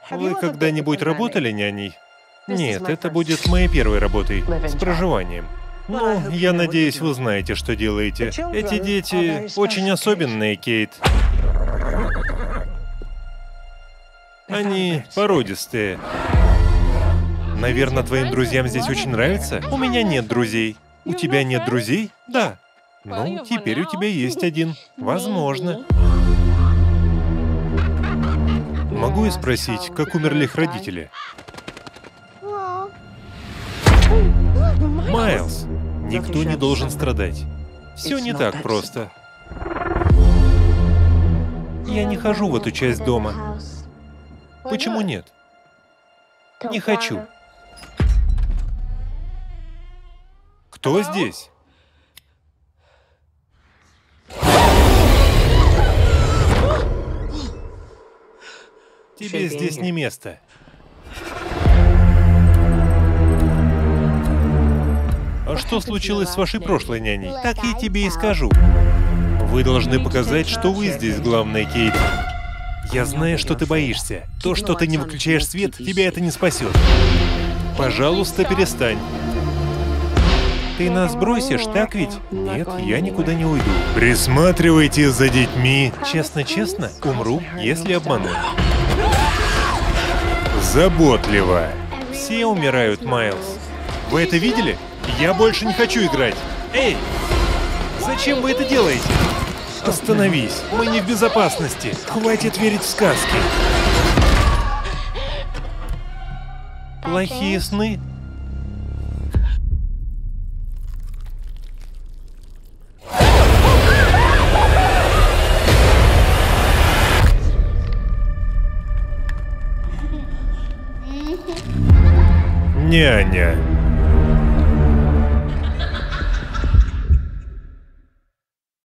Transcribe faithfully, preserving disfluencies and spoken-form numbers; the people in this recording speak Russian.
Вы когда-нибудь работали няней? Нет, это будет моей первой работой, с проживанием. Ну, я надеюсь, вы знаете, что делаете. Эти дети очень особенные, Кейт. Они породистые. Наверное, твоим друзьям здесь очень нравится? У меня нет друзей. У тебя нет друзей? Да. Ну, теперь у тебя есть один. Возможно. Могу я спросить, как умерли их родители? Майлз, никто не должен страдать. Все не так просто. Я не хожу в эту часть дома. Почему нет? Не хочу. Кто здесь? Тебе здесь не место. А что случилось с вашей прошлой няней? Так я тебе и скажу. Вы должны показать, что вы здесь главная, Кейт. Я знаю, что ты боишься. То, что ты не выключаешь свет, тебя это не спасет. Пожалуйста, перестань. Ты нас бросишь, так ведь? Нет, я никуда не уйду. Присматривайте за детьми. Честно-честно, умру, если обману. Заботливо. Все умирают, Майлз. Вы это видели? Я больше не хочу играть. Эй! Зачем вы это делаете? Остановись, мы не в безопасности. Хватит верить в сказки. Плохие сны? Няня.